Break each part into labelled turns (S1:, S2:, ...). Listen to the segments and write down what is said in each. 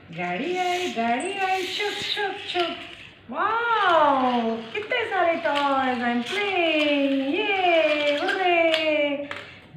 S1: गाड़ी आई, चुप चुप चुप। वाओ, कितने सारे टॉयज, आई एम प्लेइंग, ये हुर्रे।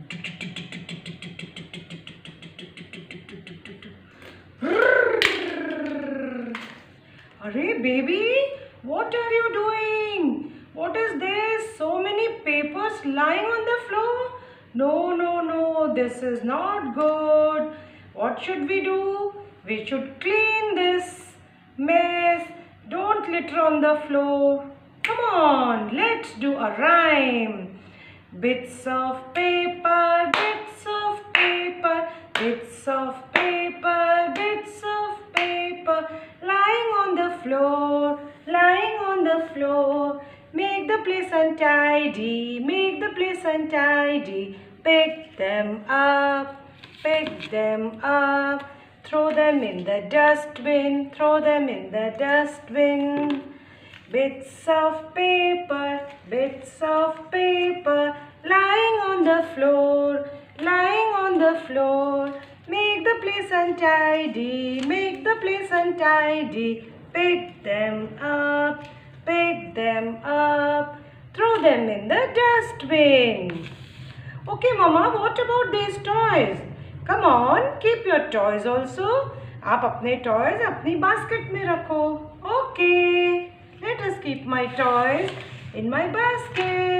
S1: अरे baby, what are you doing? What is this? So many papers lying on the floor? No, no, no, this is not good. What should we do? We should clean this mess. Don't litter on the floor. Come on, let's do a rhyme. Bits of paper, bits of paper, bits of paper, bits of paper, lying on the floor, lying on the floor. Make the place untidy, make the place untidy. Pick them up, pick them up. Throw them in the dustbin, throw them in the dustbin. Bits of paper, bits of paper, lying on the floor, lying on the floor. Make the place untidy, make the place untidy. Pick them up, pick them up. Throw them in the dustbin. Okay, Mama, what about these toys? Come on, keep your toys also. आप अपने toys अपनी basket में रखो. Okay. Let us keep my toys in my basket.